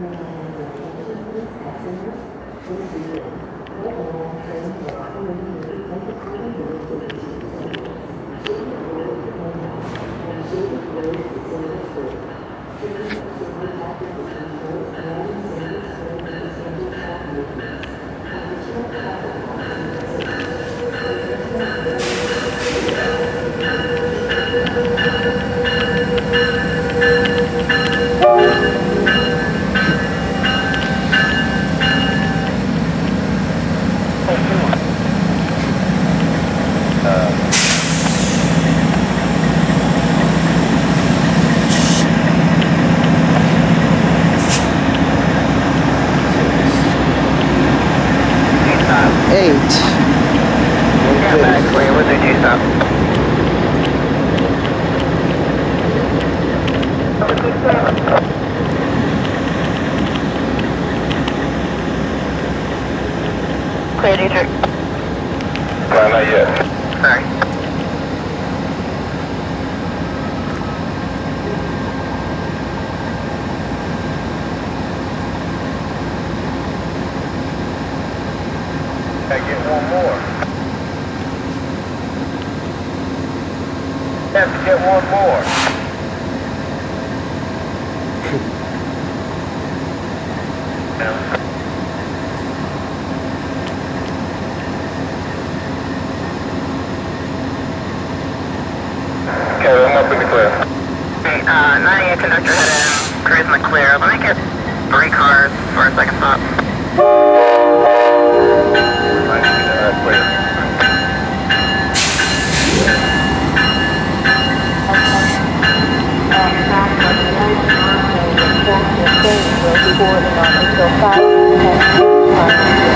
Clear, Dietrich. No, not yet. Sorry. I get one more. Have to get one more. Okay, I'm up in the clear. Okay, 98 conductor head in, cruise in the clear. Let me get 3 cars for a second stop. Clear. Reporting on until 5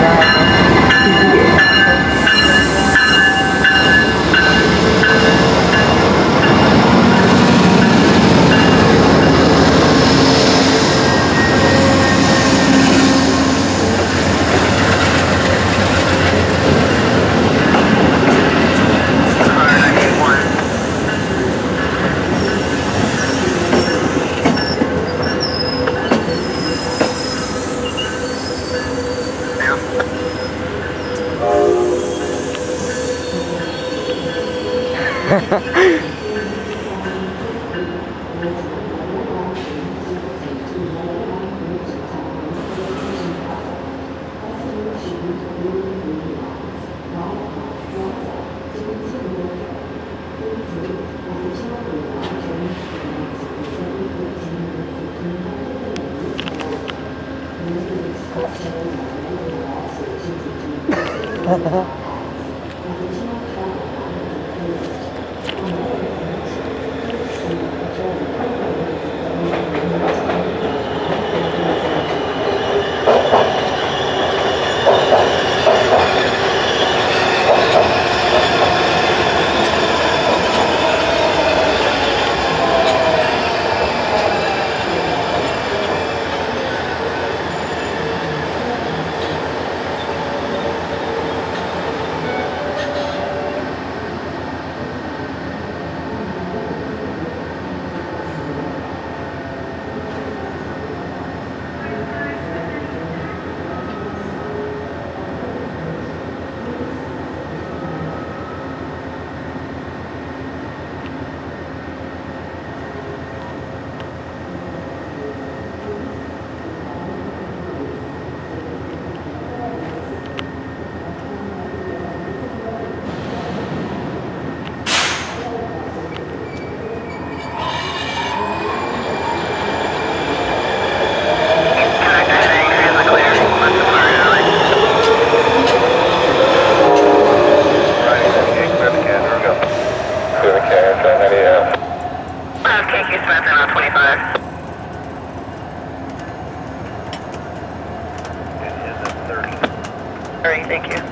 Thank you.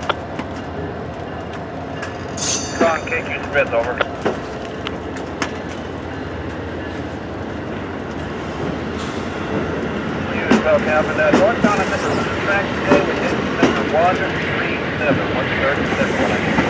Ron, KQ Smith, over. Unit Falcon, northbound on Mississippi track today with engine number 137, 137.